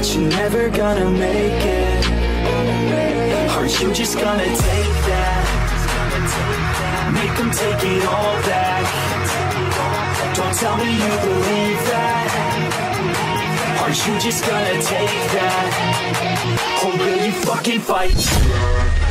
that you're never gonna make it? Are you just gonna take that? Make them take it all back. Don't tell me you believe that. Are you just gonna take that? Or will you fucking fight?